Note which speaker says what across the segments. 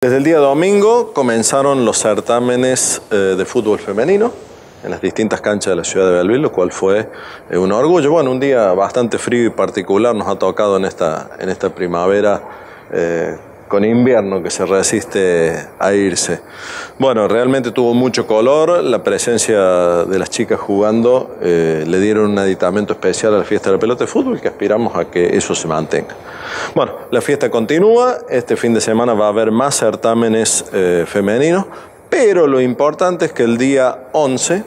Speaker 1: Desde el día domingo comenzaron los certámenes de fútbol femenino en las distintas canchas de la ciudad de Belleville, lo cual fue un orgullo. Bueno, un día bastante frío y particular nos ha tocado en esta primavera con invierno que se resiste a irse. Bueno, realmente tuvo mucho color, la presencia de las chicas jugando le dieron un aditamento especial a la fiesta de la pelota de fútbol que aspiramos a que eso se mantenga. Bueno, la fiesta continúa, este fin de semana va a haber más certámenes femeninos, pero lo importante es que el día 11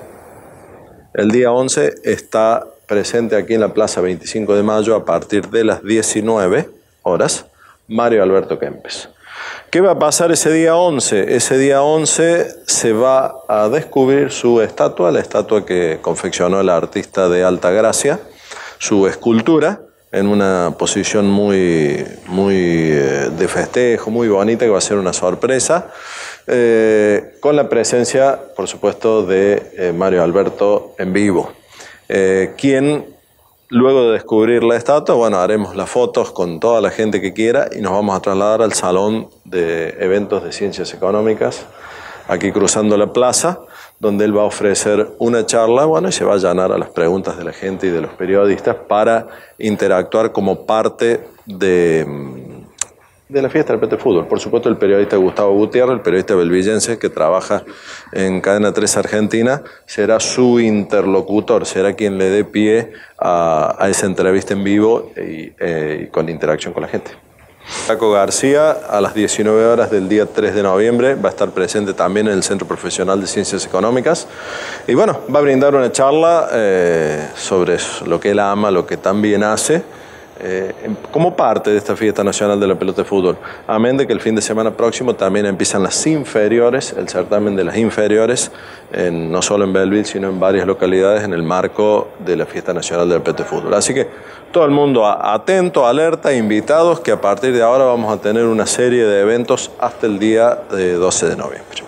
Speaker 1: está presente aquí en la Plaza 25 de Mayo a partir de las 19 horas, Mario Alberto Kempes. ¿Qué va a pasar ese día 11? Ese día 11 se va a descubrir su estatua, la estatua que confeccionó el artista de Altagracia, su escultura, en una posición muy de festejo, muy bonita, que va a ser una sorpresa, con la presencia, por supuesto, de Mario Alberto en vivo, quien, luego de descubrir la estatua, bueno, haremos las fotos con toda la gente que quiera y nos vamos a trasladar al Salón de Eventos de Ciencias Económicas, aquí cruzando la plaza, donde él va a ofrecer una charla, bueno, y se va a allanar a las preguntas de la gente y de los periodistas para interactuar como parte de la fiesta del PT Fútbol. Por supuesto, el periodista Gustavo Gutiérrez, el periodista belvillense que trabaja en Cadena 3 Argentina, será su interlocutor, será quien le dé pie a esa entrevista en vivo y con interacción con la gente. Paco García, a las 19 horas del día 3 de noviembre, va a estar presente también en el Centro Profesional de Ciencias Económicas y bueno, va a brindar una charla sobre lo que él ama, lo que también hace, como parte de esta fiesta nacional de la pelota de fútbol. Amén de que el fin de semana próximo también empiezan las inferiores, el certamen de las inferiores, no solo en Belleville, sino en varias localidades en el marco de la fiesta nacional de la pelota de fútbol. Así que todo el mundo atento, alerta, invitados, que a partir de ahora vamos a tener una serie de eventos hasta el día 12 de noviembre.